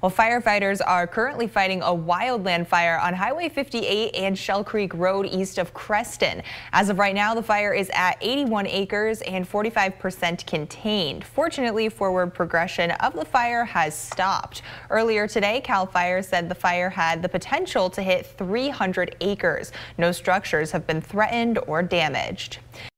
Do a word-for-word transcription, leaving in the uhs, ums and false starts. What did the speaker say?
Well, firefighters are currently fighting a wildland fire on Highway fifty-eight and Shell Creek Road east of Creston. As of right now, the fire is at eighty-one acres and forty-five percent contained. Fortunately, forward progression of the fire has stopped. Earlier today, CAL FIRE said the fire had the potential to hit three hundred acres. No structures have been threatened or damaged.